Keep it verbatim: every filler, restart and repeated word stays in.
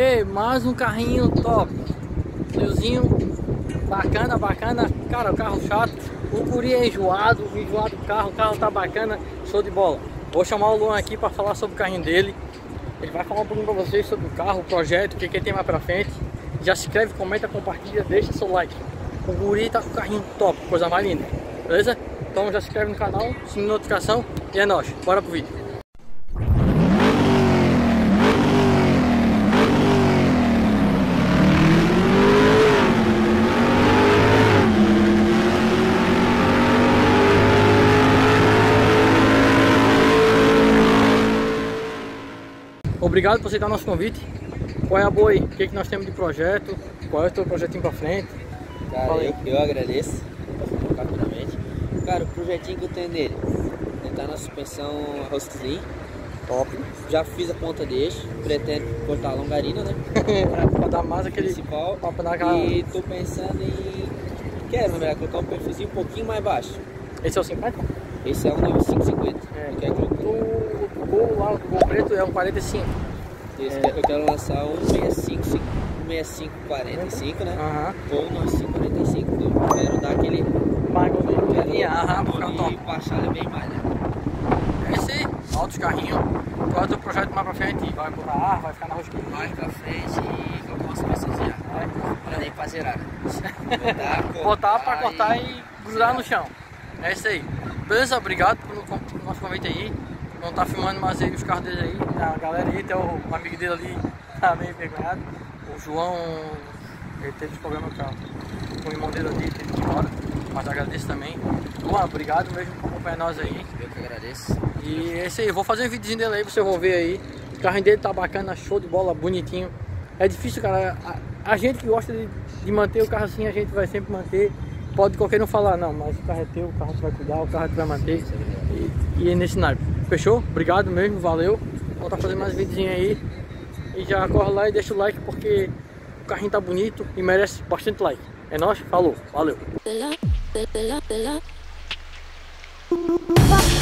E mais um carrinho top, Cliozinho, bacana, bacana. Cara, o carro chato, o guri é enjoado, enjoado do carro, o carro tá bacana, show de bola. Vou chamar o Luan aqui para falar sobre o carrinho dele. Ele vai falar um pouquinho para vocês sobre o carro, o projeto, o que, que ele tem mais pra frente. Já se inscreve, comenta, compartilha, deixa seu like. O guri tá com o carrinho top, coisa mais linda, beleza? Então já se inscreve no canal, sininho de notificação e é nóis, bora pro vídeo. Obrigado por aceitar o nosso convite. Qual é a boa aí? O que, que nós temos de projeto? Qual é o teu projetinho pra frente? Cara, eu, eu agradeço, rapidamente. Cara, o projetinho que eu tenho nele, ele tá na suspensão Rostlim. Top. Já fiz a ponta de eixo, pretendo cortar a longarina, né? Pra dar mais aquele principal. Pra dar aquela... E tô pensando em... Quero, né? Colocar um perfilzinho um pouquinho mais baixo. Esse é o cinquenta? Esse é o noventa e cinco cinquenta. É, eu quero colocar... o gol lá, o gol preto é um quarenta e cinco. Esse é. Eu quero lançar um sessenta e cinco, um sessenta e cinco quarenta e cinco, né? Uhum. Ou um noventa e cinco quarenta e cinco. Eu quero dar aquele... Bagulho. Aham, pra ficar top. E baixar ele bem mais, né? É esse aí, altos carrinhos. Qual é o teu projeto mais pra frente? Vai botar ar, vai ficar na rosquinha? Mais pra frente e colocar uma suspensãozinha. Pra nem fazer nada. Botar, cortar, Botar pra cortar e, e grudar no chão. É isso aí. Beleza? Obrigado pelo, pelo nosso convite aí. Não tá filmando mais aí os carros dele aí. A galera aí, tem o, o amigo dele ali, tá meio envergonhado. O João, ele teve problema com, com o irmão dele ali, teve que ir embora. Mas agradeço também. Luan, obrigado mesmo por acompanhar nós aí. Eu que agradeço. E é isso aí, eu vou fazer um videozinho dele aí, vocês vão ver aí. O carrinho dele tá bacana, show de bola, bonitinho. É difícil, cara. A, a gente que gosta de, de manter o carro assim, a gente vai sempre manter. Pode qualquer um falar, não, mas o carro é teu, o carro tu vai cuidar, o carro tu vai manter. E, e é nesse naipe. Fechou? Obrigado mesmo, valeu. Vou estar fazendo mais videozinho aí. E já corre lá e deixa o like porque o carrinho tá bonito e merece bastante like. É nóis, falou, valeu.